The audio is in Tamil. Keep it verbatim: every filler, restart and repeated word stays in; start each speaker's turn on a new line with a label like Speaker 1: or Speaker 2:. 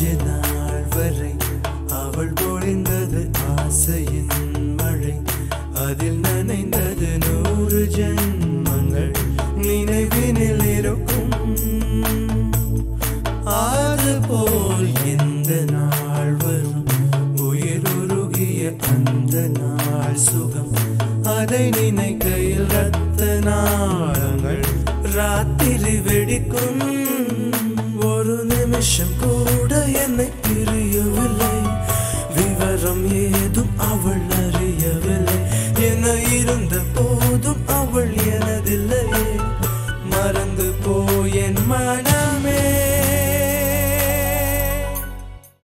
Speaker 1: கொஞ்ச நாள் வரை அவள் பொழிந்தது ஆசையின் மழை. அதில் நனைந்தது நூறு ஜென்மங்கள் நினைவினில் இருக்கும். அதுபோல் எந்த நாள் வரும் உயிர் உருகிய அந்த நாள் சுகம். அதை நினைக்கையில் ரத்த நாளங்கள் ராத்திரி வெடிக்கும். ஒரு நிமிஷம் கூட